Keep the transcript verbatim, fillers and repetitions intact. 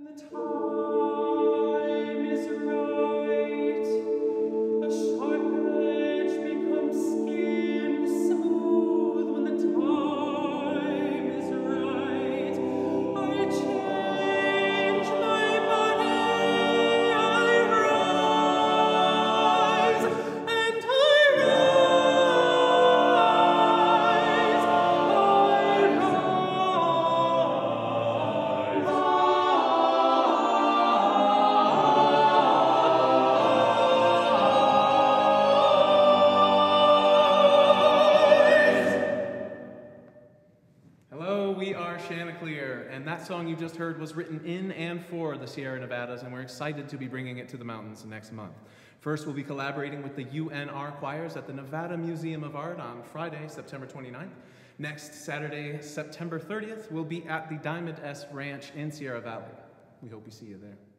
Chanticleer, and that song you just heard was written in and for the Sierra Nevadas, and we're excited to be bringing it to the mountains next month. First, we'll be collaborating with the U N R choirs at the Nevada Museum of Art on Friday, September twenty-ninth. Next Saturday, September thirtieth, we'll be at the Diamond S Ranch in Sierra Valley. We hope we see you there.